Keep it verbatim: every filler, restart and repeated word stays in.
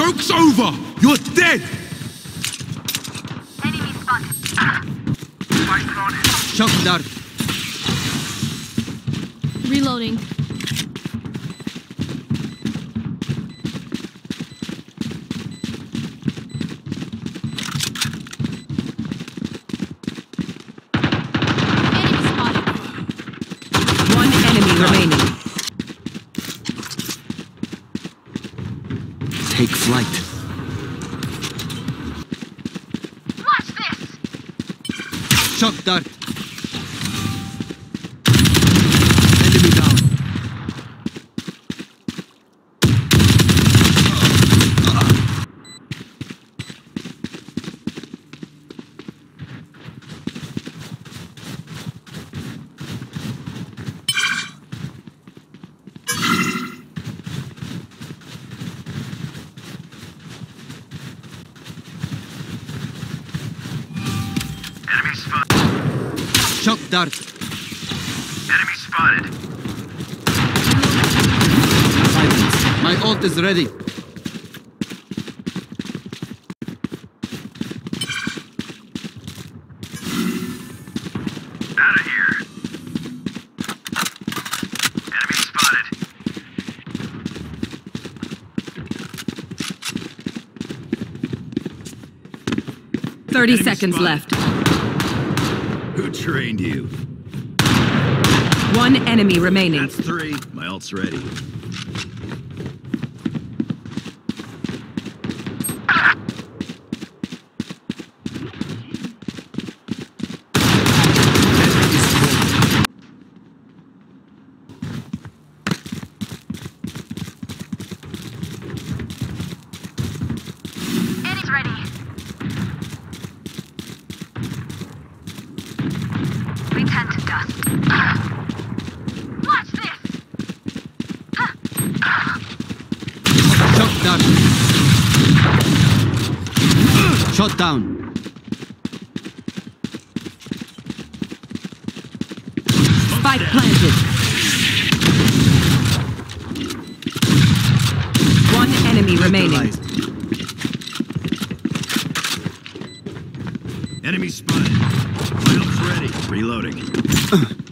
Joke's over! You're dead! Enemy spotted. Shock dart. Reloading. Remaining. Take flight. Watch this! Shock dart. Enemy down. Enemy spotted. Shock dart. Enemy spotted. Silence. My ult is ready. Out of here. Enemy spotted. Thirty Enemy seconds spotted. left. Who trained you? One enemy remaining. That's three. My ult's ready. Eddie's ready. We turn to dust. Watch this! Shock dart. Shot down. Spike planted. One enemy remaining. Neutralized. Enemy spotted. My ult's ready. Reloading.